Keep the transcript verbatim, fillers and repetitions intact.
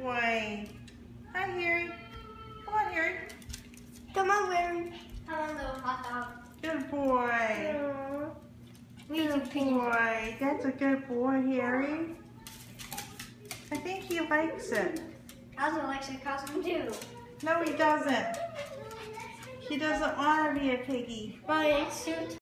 boy. Hi, Harry. Come on, Harry. Come on, Larry. Have a little hot dog. Good boy. Good boy. That's a good boy, Harry. I think he likes it. Cosmo likes a Cosmo too. No, he doesn't. He doesn't want to be a piggy. But it's too